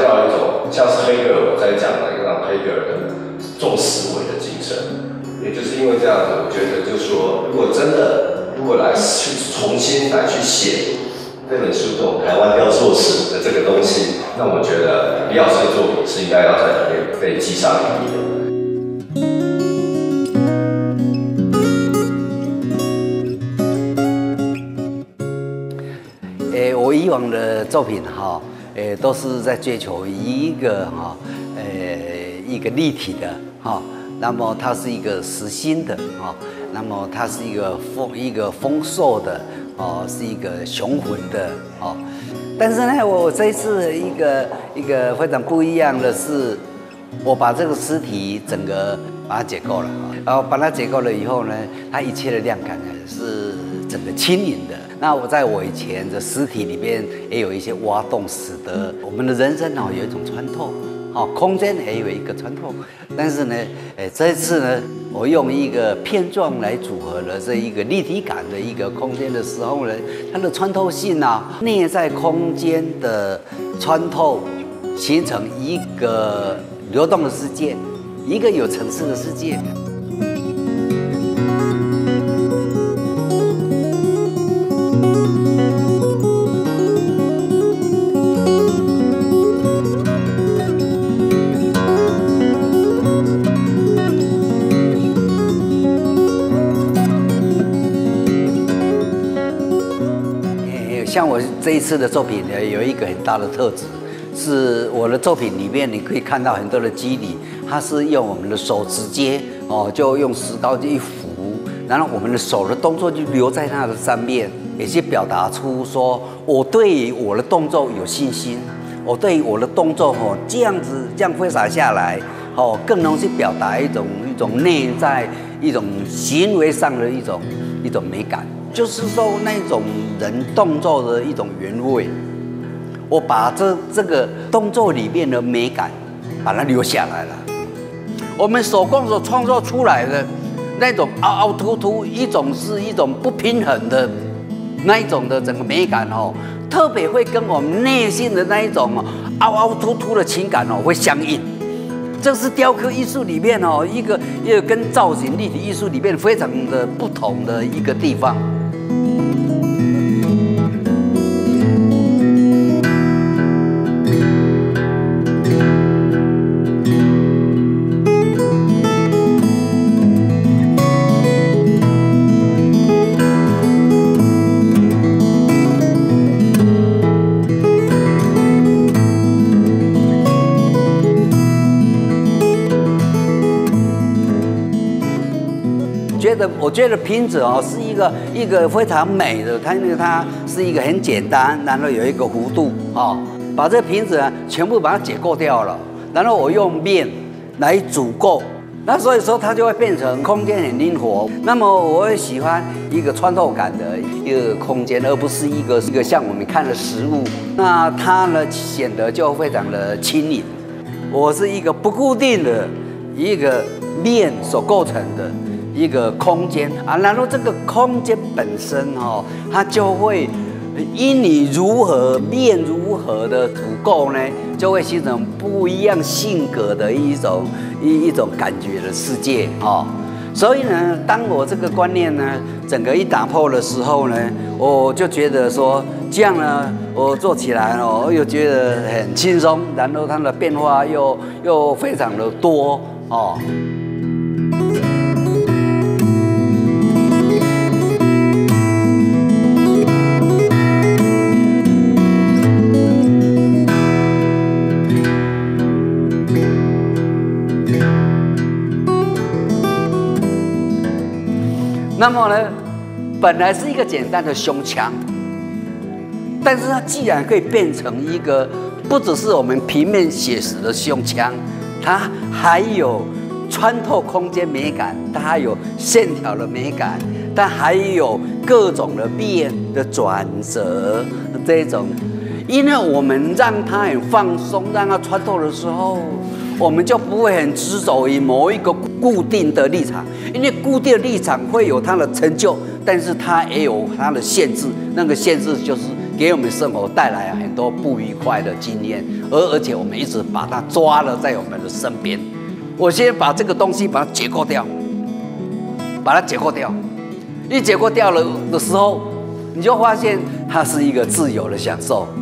调一种像是黑格尔在讲的一种黑格尔的重思维的精神。也就是因为这样子，我觉得就是说，如果来去重新来去写这本书这种台湾雕塑史的这个东西，那我觉得李老师的作品是应该要在里面被记上一笔的。 我以往的作品哈，都是在追求一个一个立体的哈，那么它是一个实心的哈，那么它是一个丰硕的哦，是一个雄浑的哦。但是呢，我这一次一个非常不一样的是，我把这个尸体整个把它解构了，然后把它解构了以后呢，它一切的量感呢是整个轻盈的。那我在我以前的尸体里面也有一些挖洞，使得我们的人生有一种穿透，空间也有一个穿透。但是呢，这一次呢，我用一个片状来组合了这一个立体感的一个空间的时候呢，它的穿透性内在空间的穿透，形成一个流动的世界，一个有层次的世界。像我这一次的作品呢，有一个很大的特质，是我的作品里面你可以看到很多的肌理，它是用我们的手直接就用石膏一扶，然后我们的手的动作就留在它的上面，也是表达出说我对我的动作有信心，我对我的动作这样挥洒下来更能去表达一种内在一种行为上的一种美感。就是说那种人动作的一种原味，我把这个动作里面的美感把它留下来了。我们手工所创作出来的那种凹凹凸凸，是一种不平衡的那一种的整个美感特别会跟我们内心的那一种凹凹凸凸的情感会相应。这是雕刻艺术里面一个跟造型立体艺术里面非常的不同的一个地方。我觉得瓶子是一个非常美的，它是一个很简单，然后有一个弧度把这个瓶子全部把它解构掉了，然后我用面来组构，那所以说它就会变成空间很灵活。那么我也喜欢一个穿透感的一个空间，而不是一个像我们看的实物，那它呢显得就非常的轻盈。我是一个不固定的一个面所构成的一个空间然后这个空间本身它就会因你面如何的组构呢，就会形成不一样性格的一种感觉的世界所以呢，当我这个观念呢整个一打破的时候呢，我就觉得说这样呢，我做起来又觉得很轻松，然后它的变化又非常的多那么呢，本来是一个简单的胸腔，但是它既然可以变成一个不只是我们平面写实的胸腔，它还有穿透空间美感，它还有线条的美感，它还有各种的面的转折这种。因为我们让它很放松，让它穿透的时候，我们就不会很执着于某一个固定的立场，因为固定的立场会有它的成就，但是它也有它的限制，那个限制就是给我们生活带来很多不愉快的经验，而且我们一直把它抓了在我们的身边。我先把这个东西把它解构掉，把它解构掉。一解构掉了的时候，你就发现它是一个自由的享受。